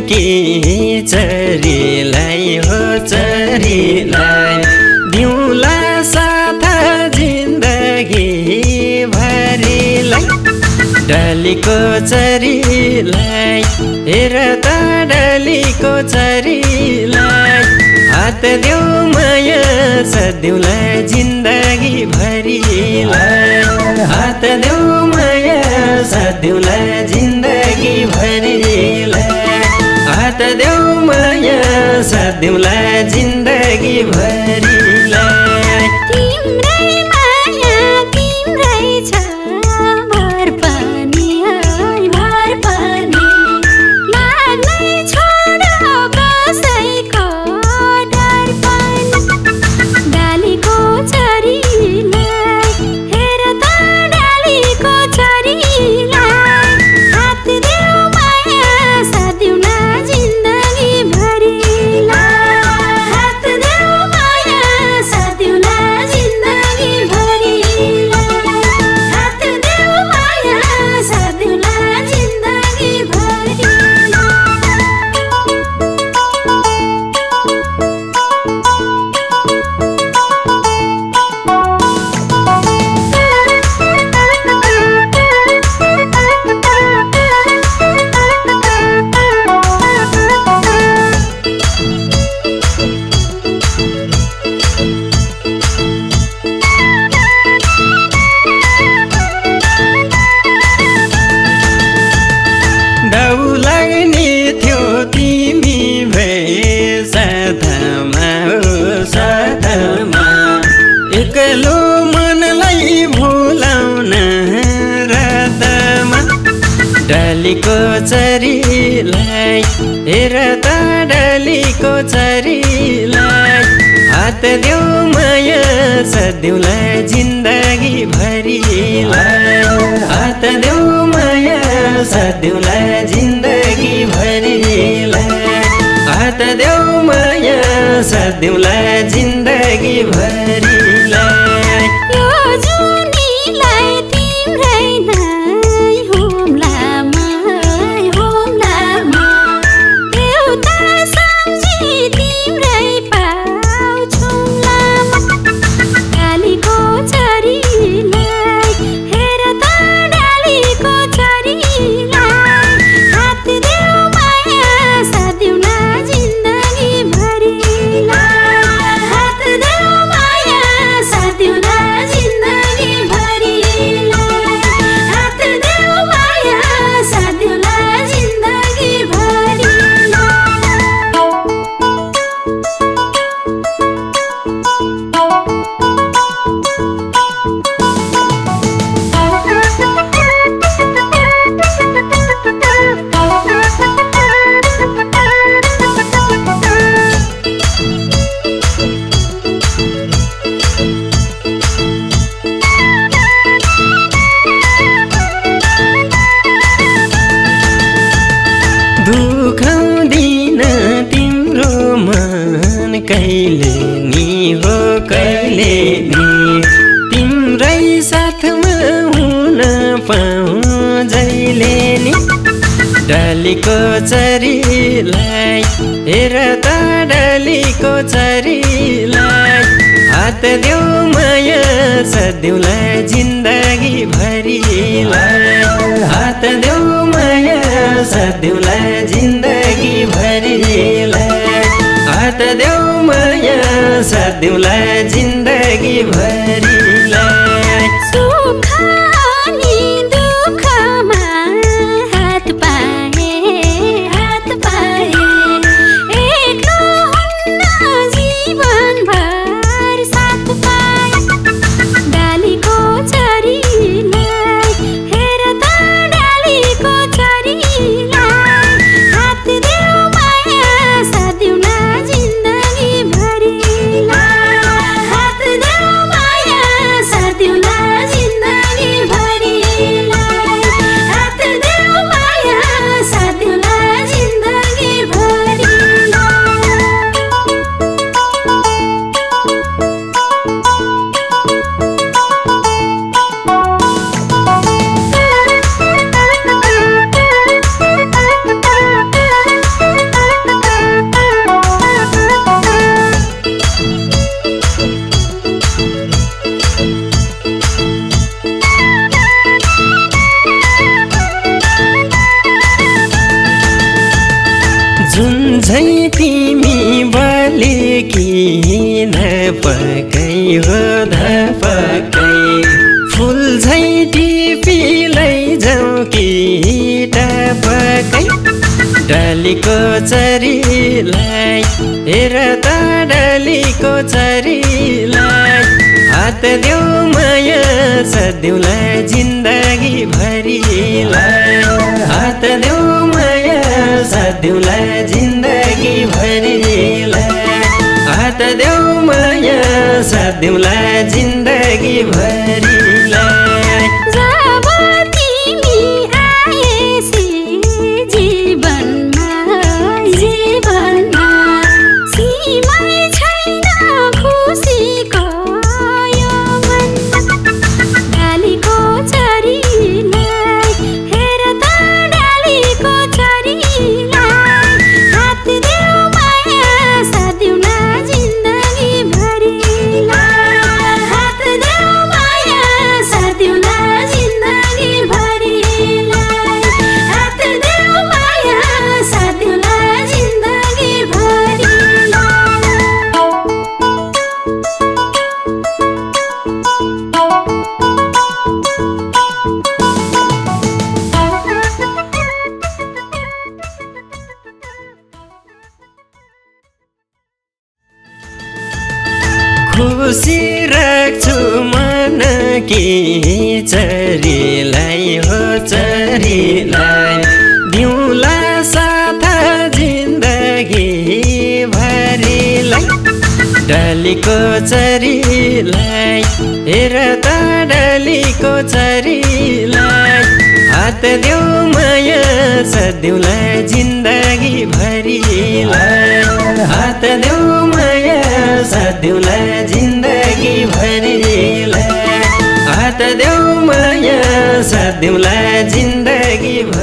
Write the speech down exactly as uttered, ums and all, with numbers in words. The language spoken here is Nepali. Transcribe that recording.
कि चरीलाई हो चरीलाई दिउँला साथ जिन्दगी भरिलाई डालीको चरीलाई हेर त डालीको चरीलाई हात देऊ माया सदिउँलाई जिन्दगी भरिलाई हात देऊ माया सदिउँलाई जिन्दगी भरिलाई हात देऊ माया सदिउँलाई जिन्दगी भरिलाई तिम्रै माया तिम्रै छ भर पनि भर पनि लाग्नै छोड कसैको डर पनि डालीको चरीलाई हेर त डालीको चरीलाई हात देऊ माया सदिउँला जिन्दगी भरिलाई हात देऊ माया सदिउँला जिन्दगी भरिलाई हात देऊ माया सदिउँला जिन्दगी लाग्ने थियो तिमी भए साथमा हो साथमा एक्लो मनलाई भुलाउन रातमा डालीको चरीलाई हेर त डालीको चरीलाई हात देऊ माया सदिउँलाई जिन्दगी भरिलाई हात देऊ माया सदिउँलाई जिन्दगी भरिलाई हात देऊ माया सदिउँलाई जिन्दगी भरिलाई यो जुनीलाई तिम्रै नै होमला माई होमला मा देउता सम्झी तिम्रै पाउँछौँला डालीको चरीलाई हेर त डालीको चरीलाई हात देऊ माया सदिउँला जिन्दगी भरिलाई हात देऊ माया सदिउँला जिन्दगी भरिलाई हात देऊ माया सदिउँला जिन्दगी दुखाउँदिन तिम्रो मन कहिले नि हो कहिले नि तिम्रै साथमा हुन पाऊँ जहिले नि डालीको चरीलाई हेर त डालीको चरीलाई हात देऊ माया सदिउँलाई जिन्दगी भरिलाई हात देऊ माया सदिउँलाई जिन्दगी भरिलाई हात देऊ माया सदिउँलाई जिन्दगी भरिलाई सुख अनि दुःखमा हात पाए हात पाए एक्लो हुन्न जीवनभर साथ पाए डालीको चरीलाई हेर त डालीको चरीलाई हात देऊ माया सदिउँला जिन्दगी भरिलाई हात देऊ माया सदिउँला जिन्दगी जुन झै तिमी बलेकी नपकै हो धपकै फुल झै टिपी लैजाऊ कि टपकै डालीको चरीलाई हेर त डालीको चरीलाई हात देऊ माया सधैँलाई जिन्दगी भरिलाई हात देऊ माया सधैँलाई जिन्दगी भरिलाई हात देऊ माया सधैँलाई जिन्दगी भरिलाई जब तिमी आएसी जीवनमा जीवनमा सीमै छैन खुसीको यो मन डालीको चरीलाई हेर त डालीको चरीलाई हात देऊ माया सधैँलाई जिन्दगी भरिलाई हात देऊ माया सधैँलाई जिन्दगी भरिलाई हात देऊ माया सधैँलाई जिन्दगी भरिलाई खुसी राख्छु मन कि चरीलाई हो चरीलाई दिउँला साथ जिन्दगी भरिलाई डालीको चरीलाई हेर त डालीको चरीलाई हात देऊ माया सधैँलाई जिन्दगी भरिलाई हात देऊ माया सधैँलाई जिन्दगी भरिलाई हात देऊ माया सधैँलाई जिन्दगी भरिलाई।